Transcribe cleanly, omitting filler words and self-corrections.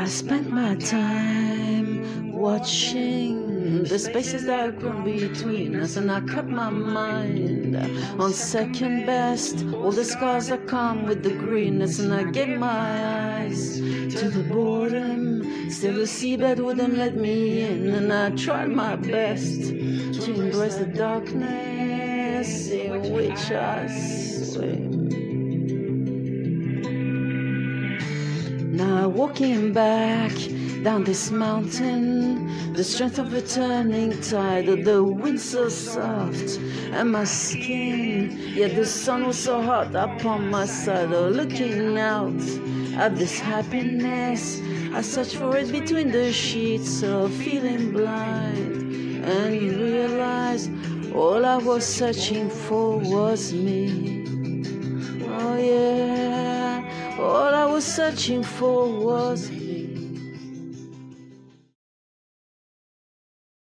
spent my time watching the spaces that have grown between us, and I cut my mind on second best. All the scars that come with the greenness, and I gave my eyes to the boredom. Still the seabed wouldn't let me in, and I tried my best to embrace the darkness in which I swim. Now walking back down this mountain, the strength of a turning tide, of the wind so soft and my skin, yet the sun was so hot upon my side. Oh, looking out at this happiness, I searched for it between the sheets, so feeling blind and realized all I was searching for was me. Oh yeah, all I was searching for was me.